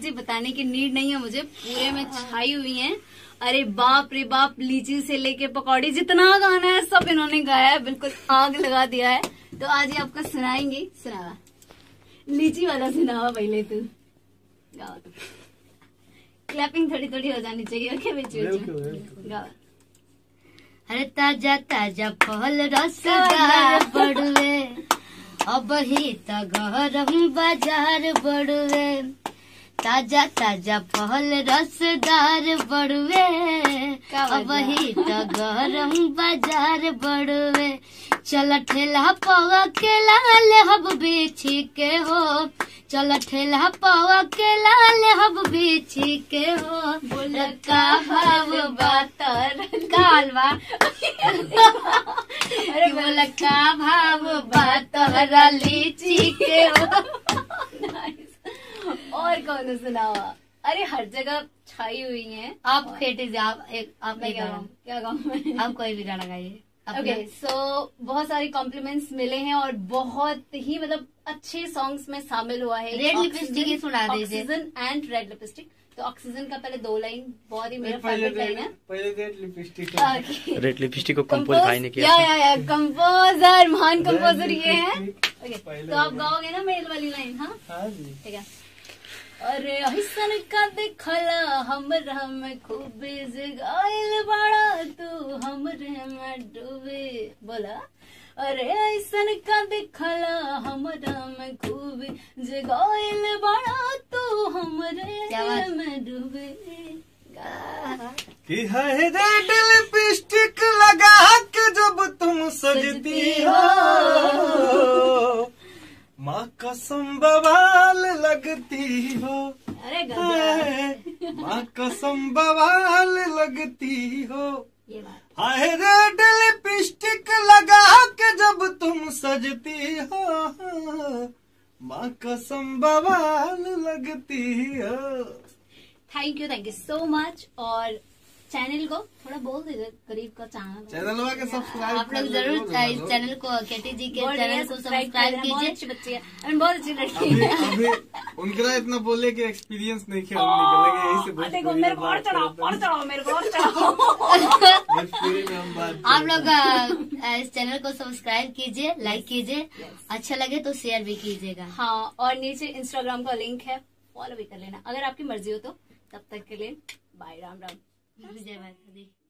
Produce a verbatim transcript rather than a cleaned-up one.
जी बताने की नीड नहीं है मुझे, पूरे में छाई हुई हैं। अरे बाप रे बाप, लीची से लेके पकौड़ी, जितना गाना है सब इन्होंने गाया है, बिल्कुल आग लगा दिया है। तो आज ये आपको सुनाएंगे। सुनावा, लीची वाला सुनावा पहले तू गावा। तो क्लैपिंग थोड़ी थोड़ी हो जानी चाहिए। ओके बीच बीच गावा। अरे ताजा ताजा फल रसदार बड़ुए, अब ही तो गरम बाजार बड़ुए। ताजा ताजा फल रसदार बड़ुए, अब ही तो गरम बाजार बड़ुए। चल ठेला पवा के लाल हब बेची के हो, चल ठेला पवा के लाल हब बेची के हो। बोल का भाव बातर कालवा, अरे बोल का भाव बातर लीची के हो। और कौन सुनावा? अरे हर जगह छाई हुई है। आप खेटे से आप एक आप क्या गाऊं? क्या गाऊं? आप कोई भी गाना गाइए। ओके, सो बहुत सारे कॉम्प्लीमेंट्स मिले हैं और बहुत ही मतलब अच्छे सॉन्ग्स में शामिल हुआ है। रेड लिपस्टिक ही सुना दीजिए। Oxygen and red lipstick. तो ऑक्सीजन का पहले दो लाइन बहुत ही मेरा फेवरेट लाइन है। पहले रेड लिपस्टिक। रेड लिपस्टिक को कंपोज भाई ने किया। या या या कंपोजर, महान कंपोजर ये है। ओके, तो आप गाओगे ना मेल वाली लाइन? हाँ हाँ जी, ठीक है। अरे ऐसन का देखला हमरा में खूबे जगाइल बड़ा, तू हमरे में डूबे। बोला, अरे ऐसन का देखला हमरा में खूबे जगाइल बड़ा, तू हमरे में डूबे। कि है रेड लिपस्टिक लगा के जब तुम सजती हो, माँ कसम बवाल लगती हो। अरे गजब, माँ कसम बवाल लगती हो। ये बात हाय रेड लिपस्टिक लगा के जब तुम सजती हो, माँ कसम बवाल लगती हो। Thank you, thank you so much. और चैनल को थोड़ा बोल दीजिए, गरीब का चैनल चैनल के सब्सक्राइब आप लोग जरूर इस चैनल को, केटी जी के चैनल को सब्सक्राइब कीजिए। बहुत अच्छी बच्ची है, बहुत अच्छी लड़की है। अभी उनका इतना बोले कि एक्सपीरियंस नहीं किया, निकलेंगे यही से। देखो मेरे को और चढ़ाओ, और चढ़ाओ, मेरे को और चढ़ाओ। आप लोग इस चैनल को सब्सक्राइब कीजिए, लाइक कीजिए, अच्छा लगे तो शेयर भी कीजिएगा। हाँ, और नीचे इंस्टाग्राम का लिंक है, फॉलो भी कर लेना अगर आपकी मर्जी हो तो। तब तक के लिए बाय, राम राम, जय माता दी।